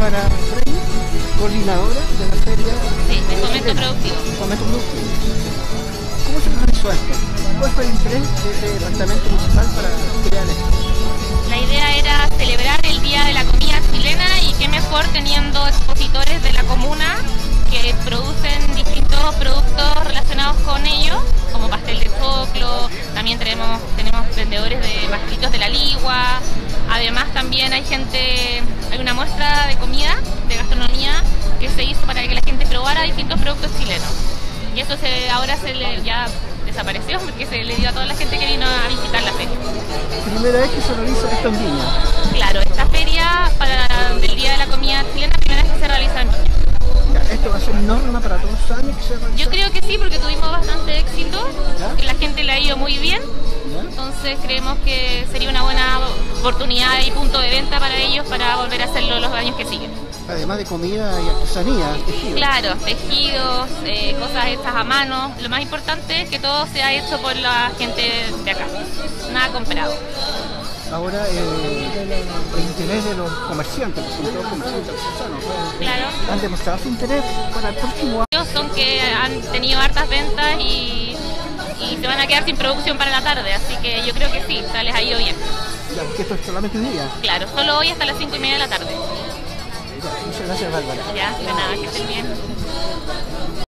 Bárbara Frey, coordinadora de la feria. Sí, de Fomento Productivo. Fomento Productivo. ¿Cómo se organizó esto? ¿Cuál fue el interés del departamento municipal para crear esto? La idea era celebrar el Día de la Comida Chilena y qué mejor teniendo expositores de la comuna que producen distintos productos relacionados con ello, como pastel de choclo, también tenemos vendedores de pastelitos de la ligua, además también hay una muestra de comida, de gastronomía, que se hizo para que la gente probara distintos productos chilenos. Y eso ahora ya desapareció porque se le dio a toda la gente que vino a visitar la feria. Primera vez que se realiza esto en Viña. Claro, esta feria del Día de la Comida Chilena, primera vez que se realiza en Viña. ¿Esto va a ser norma para todos los años que se realiza? Yo creo que sí, porque tuvimos bastante éxito, que la gente le ha ido muy bien, ¿Ya? entonces creemos que sería una buena oportunidad y punto de venta para ellos para volver a hacerlo los años que siguen. Además de comida y artesanía, tejido. Claro, tejidos, cosas hechas a mano. Lo más importante es que todo sea hecho por la gente de acá, nada comprado. Ahora el interés de los comerciantes, sobre todo los comerciantes artesanos, Claro. han demostrado su interés para el próximo año. Ellos son que han tenido hartas ventas y se van a quedar sin producción para la tarde, así que yo creo que sí, les ha ido bien. Ya, porque esto es solamente un día. Claro, solo hoy hasta las 5:30 de la tarde. Ya, muchas gracias, Bárbara. Ya, de nada, que estén bien.